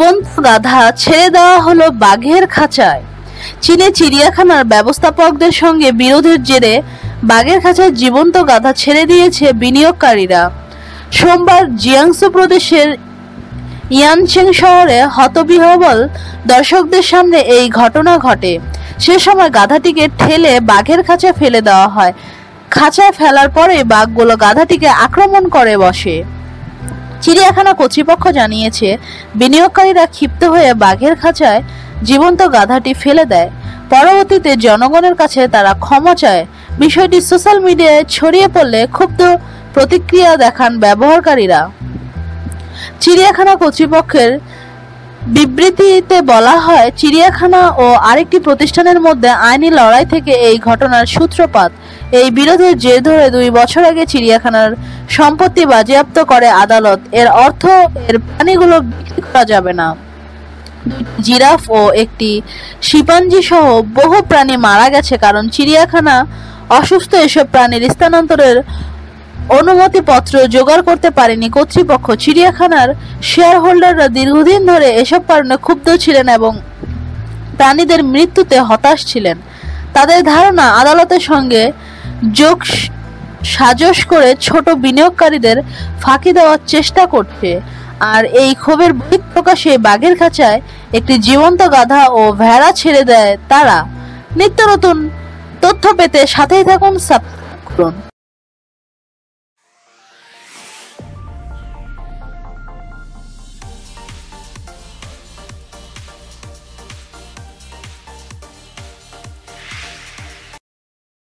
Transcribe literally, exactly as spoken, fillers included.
জীবন্ত গাধা ছেড়ে দেওয়া হলো বাঘের খাঁচায়। চীনে চিড়িয়াখানার ব্যবস্থাপকদের সঙ্গে বিরোধের জেরে বাঘের খাঁচায় জীবন্ত গাধা ছেড়ে দিয়েছে বিনিয়োগকারীরা। সোমবার জিয়াংসু প্রদেশের ইয়ানচেং শহরে হতবিহ্বল দর্শকদের সামনে এই ঘটনা ঘটে। সে সময় গাধাটিকে ঠেলে বাঘের খাঁচায় ফেলে দেওয়া হয়। খাঁচায় ফেলার পরে বাঘগুলো গাধাটিকে আক্রমণ করে বসে। চিড়িয়াখানা কর্তৃপক্ষ জানিয়েছে, বিনিয়োগকারীরা ক্ষিপ্ত হয়ে বাঘের খাঁচায় জীবন্ত গাধাটি ফেলে দেয়। পরবর্তীতে জনগণের কাছে তারা ক্ষমা চায়। বিষয়টি সোশ্যাল মিডিয়ায় ছড়িয়ে পড়লে ক্ষুব্ধ প্রতিক্রিয়া দেখান ব্যবহারকারীরা। চিড়িয়াখানা কর্তৃপক্ষের বিবৃতিতে বলা হয়, চিড়িয়াখানা ও আরেকটি প্রতিষ্ঠানের মধ্যে আইনি লড়াই থেকে এই ঘটনার সূত্রপাত। এই বিরোধের জের ধরে দুই বছর আগে চিড়িয়াখানার সম্পত্তি বাজেয়াপ্ত করে আদালত। এর অর্থ এর প্রাণীগুলো বিক্রি করা যাবে না। জিরাফ ও একটি শিম্পাঞ্জি সহ বহু প্রাণী মারা গেছে কারণ চিড়িয়াখানা অসুস্থ এসব প্রাণীর স্থানান্তরের অনুমতিপত্র জোগাড় করতে পারেনি কর্তৃপক্ষ। চিড়িয়াখানার শেয়ার হোল্ডাররা দীর্ঘদিন ধরে এসব কারণে ক্ষুব্ধ ছিলেন এবং প্রাণীদের মৃত্যুতে হতাশ ছিলেন। তাদের ধারণা, আদালতের সঙ্গে যোগ সাজশ করে ছোট বিনিয়োগকারীদের ফাঁকি দেওয়ার চেষ্টা করছে। আর এই ক্ষোভের বহিঃপ্রকাশে বাঘের খাঁচায় একটি জীবন্ত গাধা ও ভেড়া ছেড়ে দেয় তারা। নিত্য নতুন তথ্য পেতে সাথেই থাকুন, সাবস্ক্রাইব করুন।